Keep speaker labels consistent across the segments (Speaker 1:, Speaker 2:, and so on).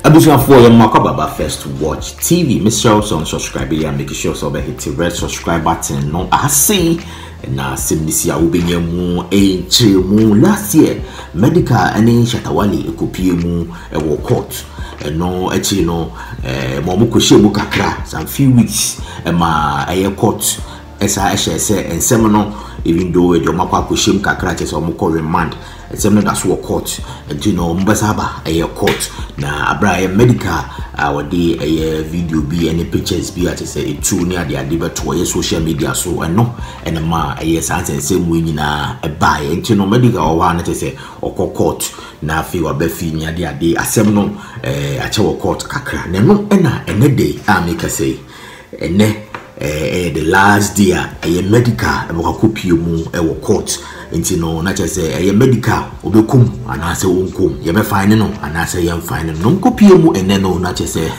Speaker 1: Abuja for your Makababa first to watch TV. Mr. So subscribe here and make sure so hit the red subscribe button. No, I see. Na simnisia ubinye mu mu last year medical ane shatawali ekopie mu ewo court no echi no mo mukoshe mu kakra some few weeks ma court esa ehye ensem no even though e makwa koshe mu kakra che so mo call remand ensem no that's what court you know mbasaba court na abra medical wadi video bi any pictures bi at say it true near the adeba to social media so no and ma sanse same we nyina buy enti no medical wa na say court na fi wa ba fi nya de ade asem no ache wo court kakra na no na ene day make say ene the last day medical e ko kopie mu e court enti no na say medical obekum anase wonkum ye be fine no anase ye fine no kopie mu ene no na say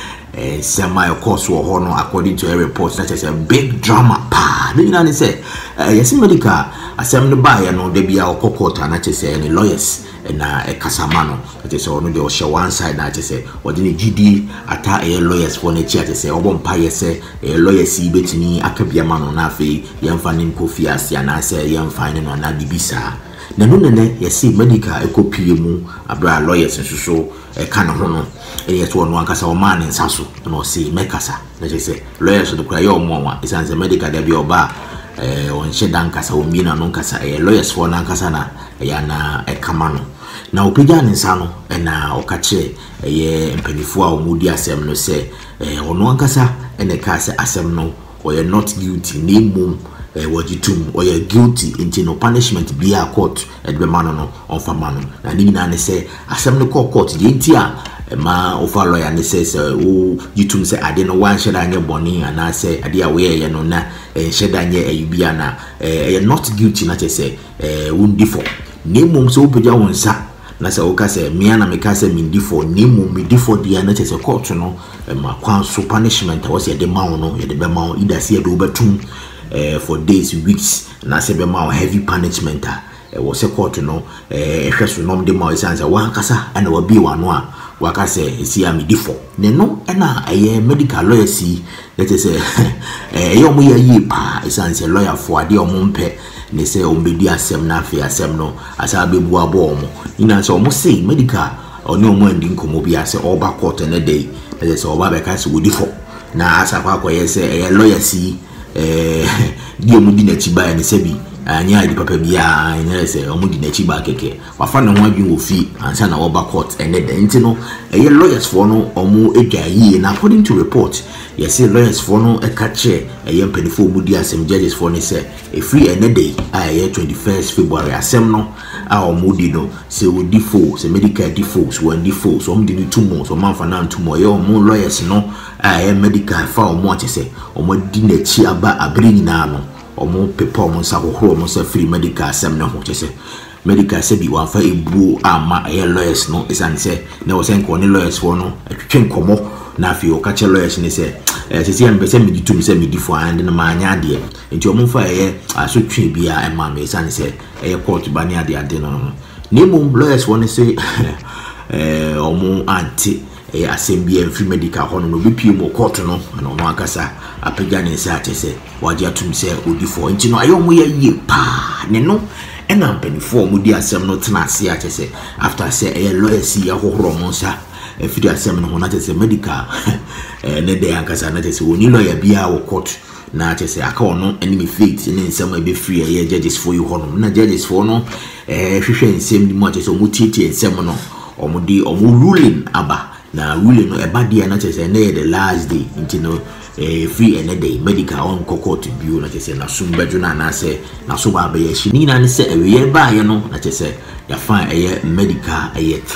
Speaker 1: semi course wo ho no according to a report na say big drama pa no na say yes medical asem no buy no de bia okokota na say any lawyers na kasama no say ono de o one side na say o de gidi ata lawyers for na chi say obompa ye say lawyers yi betini akabia ma no na afi ye mfa nim kofi asia na say ye mfa no na bibisa na no ne yesi medical ekopie mu abra lawyers nso ka no ho no yes one ankasa o man nsaso no say mekasa na say lawyers do kra ye omo isanse medical de bi oba on shedan kasa o mi na no kasa lawyers for na kasa na ya na kamano na opija nsa no na okache mpanifo a omudi asem no say ono ankasa ka say asem no or you're not guilty name wajitum or you're guilty into no punishment be a court at the man no on famano na ni na say asem no court the intia ma ofa lawyer ne say o yitum say ade no wan sheda anye boni ana say ade a we no na sheda anye ayubia na not guilty na say wundi for name so opeja wonsa na say o ka say me na me ka say me ndifo name me difo dia na say court no ma kwan so punishment was ye de ma no ye de be ma ida say do betum for days weeks na say be ma heavy punishment was a court no ehweso no de ma say wan kasa na wa bi wano a waka say si am difo ne no na medical lawyer si let say omo ya yi pa say lawyer for ade omo mpe ne say ombedi asem na afi asem no asa bebu abo omo ina say omo say medical oni omo andi nkomo bi ase oba court na day let say oba be ka say wodifo na asa kwa kwa say lawyer si di omo di na chiba ne sebi anya di papa bia ina say omo di na chiba keke wafa na ho adwin ofi ansa na oba court and then no lawyers for no omo edwayi na according to report yes lawyers for no ekache mpanifo omudi asem judges for ne say a free and day 21st February asem no a omudi no say odifo say medical defo so wandifo so omdi ni tumo so manfa na tumo omo lawyers no medical fa omo ache say omo di na chi aba abiri nyina no omo pepa omo sa hohoro omo say free medical asem no ho che say medical say bi wan fa ebu ama lawyers no isan say na wo say nko ne lawyers for no atwetwe nkomo na afi o ka che lawyers ne say sisi am pese me ditum say me difo and na ma anya ade enti omo fa asotwe bia e ma me isan say court ba ne ade no nemo lawyers for ne say omo anti asem bi free medical hono no bi pie mo court no na akasa apega ne say ate say waje atum say odifo enti no ayo mo ya yie pa ne no ena mpanifo omudi asem no tena ase ate say after say lawyer si ya hohoro mo nsa efidi asem no ho na ate say medical ne de ankasa na ate say oni lawyer bia wo court na ate say aka ono enemy faith ne nsem e be free judges for you hono na judges for no hwehwe nsem di mo ate say omutiti nsem no omudi ruling aba na ruling no eba dia na ate say na the last day no free and day medical on court bio na say na sumbedu na say na so ba be shi ni na say we ba ye no na say ya fine medical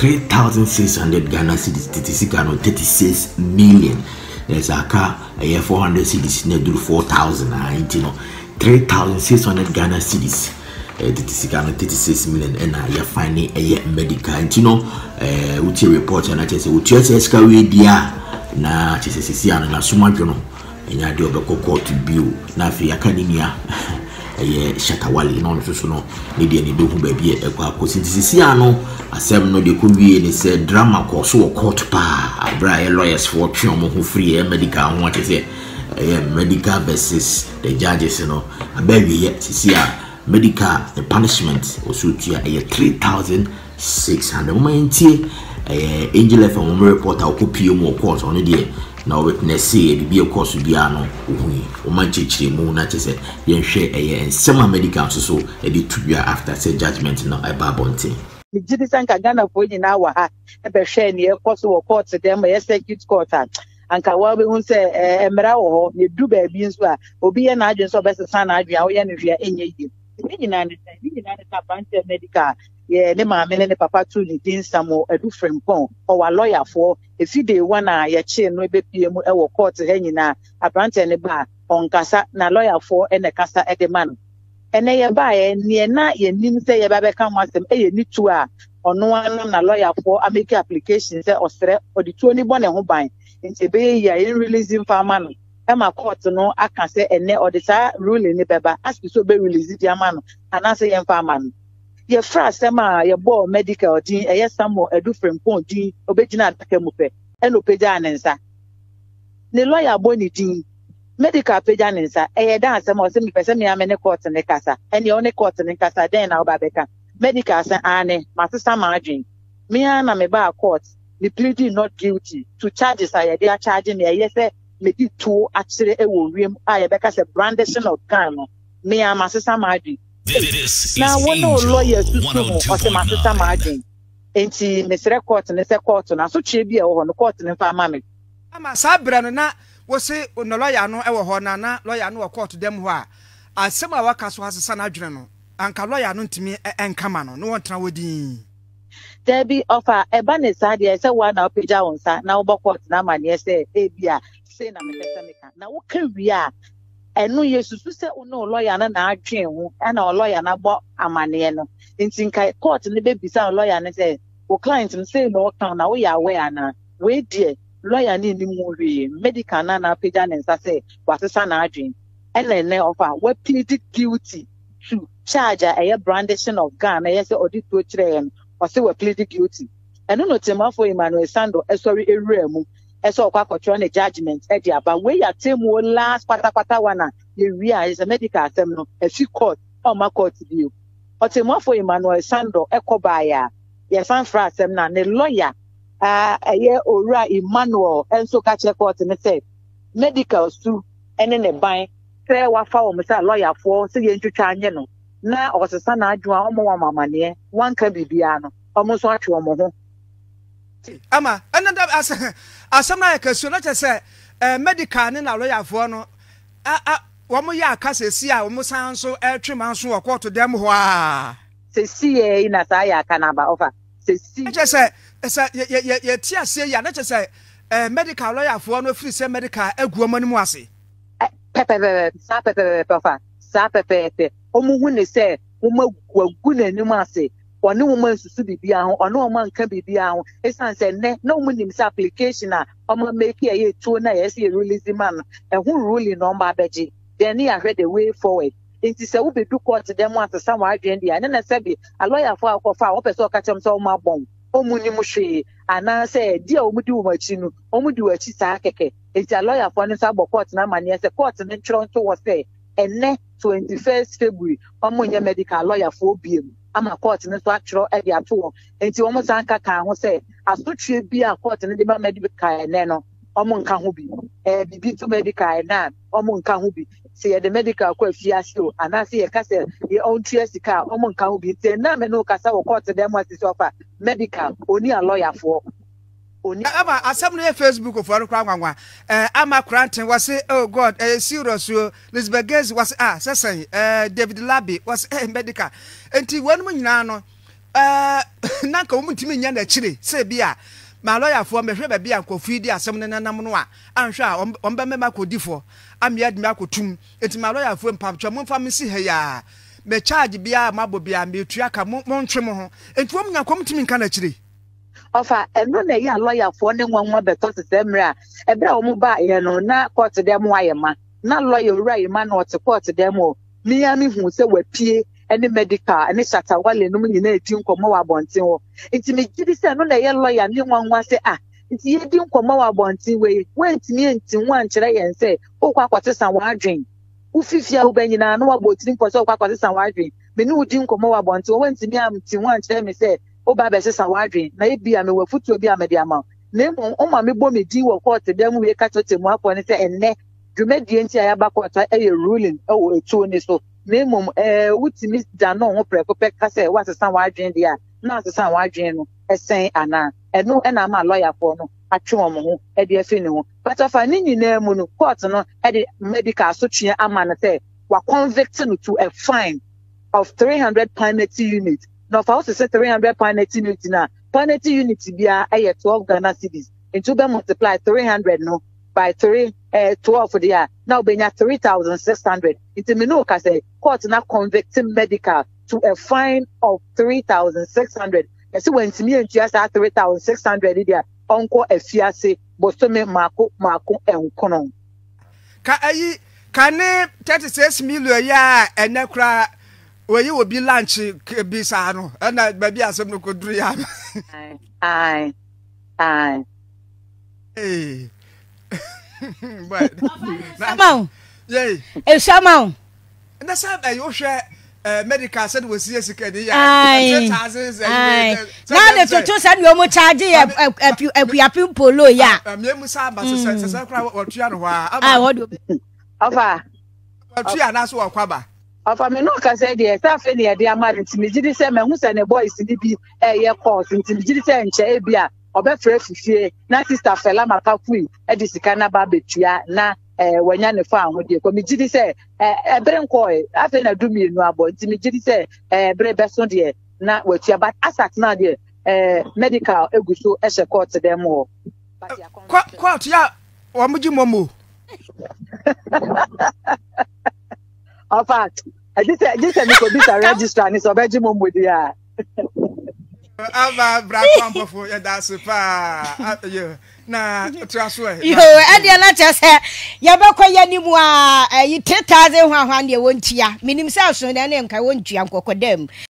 Speaker 1: 3600 Ghana cedis titisika no 36 million there's a car 400 cedis na do 4000 no 3600 Ghana cedis titisika no 36 million and ya fine medical no uti report na say uti eska we dia na sisi ana na sumadwo no enya de obekoko to bio na afi academia Shatawale no so no ne de ni do hu ba bi e kwa kosintisi ano asem no de ko wie ni say drama ko so court pa abra lawyers for twe omo ho free medical ho say medical versus the judges abawie sisi medical the punishment also tua 3,600 momentie angel from reporter okopie mu court on dey na witness say bi e course bia no ohuni o man chichire mu na chese yen hwe ensema medical so e dey tubia after say judgment na eba bonte
Speaker 2: Cedis anka Ghana for nyina wa ha e be hwe ne e course wo court dem e circuit court anka wa be hu say emra wo ho ne du ba bi nso a obi ye na adwen so be sesa na adwen a wo ye ne hwe enye yi ni nyina ne tapante medical ye ne ma me ne papa tu ni din samo edu frempon o wa lawyer for if dey one a ye che no be pie mu e wo court ha nyina apprante ne ba onkasa na lawyer for e ne kasa e de man ene ye ba ye ne na ye nim say ye ba be kan wasem e ye ni tu a ono anam na lawyer for a make application say osre odi ni bone ho ban nti be ye in releasing farmer no e ma court no aka say ene odisa ruling ne beba ask so be release di ama no ana say ye farmer no ye fra sema ye bo medical din eye samo edu frempon din obegina ataka mu pe eno peja anensa ne lawyer bo ni din medical peja anensa eye dan sema o se mi pese mi amene court ne kasa ene o ne court ne kasa den na obabeka medical say ane masesa margin me na me ba court me pleading not guilty to charges I dey charging me eye say me di to akire e wo wiem aye beka say brandishing of gun no me am masesa margin.
Speaker 3: This
Speaker 2: Now,
Speaker 3: is
Speaker 2: one no
Speaker 3: Angel
Speaker 2: lawyer to my
Speaker 3: 102.9.
Speaker 2: Enti Mr. Court and the court na so chebi e ho no court ne fa mama.
Speaker 4: Ama sabra no na wo se no lawyer no e wo ho na lawyer no wo court dem ho a asem a waka so hasesa na adwene no anka lawyer no ntimi enkama no no wontra wodi.
Speaker 2: There be offer e ba ne sa de say one na opeja wonsa na wo court na ma ne say e bia say na me pese me ka na wo ka wi a enu yesusu se uno lawyer na adwen ho na lawyer na bo amane no nti nkai court ne be bisa lawyer ne say o client no say no kan na wo ya aware na we die lawyer ni ni mu hwe medical na page na nsa say wasesa na adwen ne offer we plead guilty to charge a brandishing of gun na say audit to kire en o say we plead guilty enu no temafo Emmanuel Sando sorry ewura mu eso kwa control the judgment e dia ba we ya temu last kwata wana ye wia is a medical asem no e fi court o ma court bi o temu afo Emmanuel Sando ekoba ya ye san fra asem na ne lawyer ye owura Emmanuel enso ka che court ne say medical su ene ne ban say wa fa o me say lawyer for say ye ntwetwa anye no na o sesa na adwo a o mo wa mamane wan ka bibia no o mo so atwe o mo ho
Speaker 4: Ama another asem na yakasio na chese medical ne na lawyer for no wo mo ya akasesi a wo mo san so twema so wo court dem ho a
Speaker 2: sesi e na sa ya aka na ba offer sesi
Speaker 4: chese ye ti ase ya na chese medical lawyer for no free say medical aguo mu ase
Speaker 2: pepe offer sa pepe o mu hu ne say wo magu nanim ase one woman susu bibia ho ono man ka bibia ho esan se ne no munim sa application a omo make ye to na yes ye release man e hu ruling no mba beji then ya hwe the way forward inti se wo be do court dem wan se wa adwen dia ne na se bi a lawyer for akofa wo pese o ka chem se o ma bon o munim hwe ana se dia o mudi wo machi no o mudi wachi sa keke inti a lawyer for ne sa bo court na mane se court ne chiro nto wo se ene 21st February omo nya medical lawyer for biem ama court ne so atro e dia to enti wo mo san kaka ho se asotwe bi a court ne de ba medical ne no omo nka ho bi bibi to medical na omo nka ho bi se the medical ko afiase o ana se ye ka se ye on sika omo nka ho bi te na me no kasa wo court dem ase so fa medical oni a lawyer for oni
Speaker 4: ama asem no Facebook for kwa nwanwa ama Kranten was say oh god C0urt Lisbeth Gaze was sesen David Labi was medical enti wonu nyina no nanka wo mutimi nya na chire say bia ma lawyer for mehwe ba bia nkofu di asem no nanam no a anhwe a omba mema kodifo amia dimi akotum enti ma lawyer for mpamtwa momfa msi he ya me charge bia mabo bia me tuaka mo ntwe mo ho enti wo nya komtimi nka na chire
Speaker 2: offer eno na ya lawyer for ne nwanwa beto se mra e bra o mu ba ye no na court dem wa ye ma na lawyer ura ye ma na ot court dem o me ami hu se wapie ene medical ene shatawale no nyina edi nkomo wa bonten ho nti me gidi se no na ye lawyer ne nwanwa se nti ye di nkomo wa bonten we wentimi enti nwa nkyere yen se okwa kwatesa wa adwen ufifia ubanyina no wa botiri mposo okwa kwatesa wa adwen me ni udi nkomo wa bonten wentimi am ti nwa nkyere me se oba be sesa wa adwen na ebi am we futu obi am de ama na o ma me bo me di wo court dem we ka totemu afọ ne se enne dwumadie nti ayaba court eye ruling o etu ni so na mum wutimi da no ho preko peka se wasesa wa adwen dia na asesa wa adwen no esen ana eno na ma lawyer for no atwe omo ho e de afi ne ho but afa ni nyina mu no court no e de medical so twe ama na say wa convict no to a fine of 300 penalty unit no fa also say 300 penalty unit na penalty unit bia e 12 Ghana cedis into be multiply 300 no by 12 for the year now benya 3,600 it me no ka say court na convicting medical to a fine of 3,600 yes when me and just 3,600 there onko afiase bosome mako enkono
Speaker 4: ka ayi kane 36 million ya enekra oyi obi lunch bi sa no na ba bi asem no koduru ya
Speaker 2: ai
Speaker 4: but
Speaker 3: Samau
Speaker 4: yey
Speaker 3: Samau
Speaker 4: na sa ba yo hwe medical said we see sika dey ya
Speaker 3: na de toto said we mo charge apiapim polo ya
Speaker 4: me mu sa ba se kra otua no wa
Speaker 3: what do
Speaker 2: ofa
Speaker 4: otua na so kwaba
Speaker 2: ofa me no ka say dey sa fe ne dey amare ntimi gidi se me hu se ne boys ni bi ye course ntimi gidi se nche e bia obefre fifie na sister fela makafui e di sika na ba betua na wanya ne fa ahode ko mi gidi se ebere nko afi na du mienu abo ntimi gidi se ebere beso de na watua but asat na de medical eguso e she court dem ho
Speaker 4: court ya wa muji momo
Speaker 2: of fact this me ko bisa register ni so beji momo dia
Speaker 4: aba bra kwampo ya da super yo na traso
Speaker 3: yo ade na chese ya bekoya ni mu a 3000 hwahwa ne wontia minim se aso na nka wontua nkokodam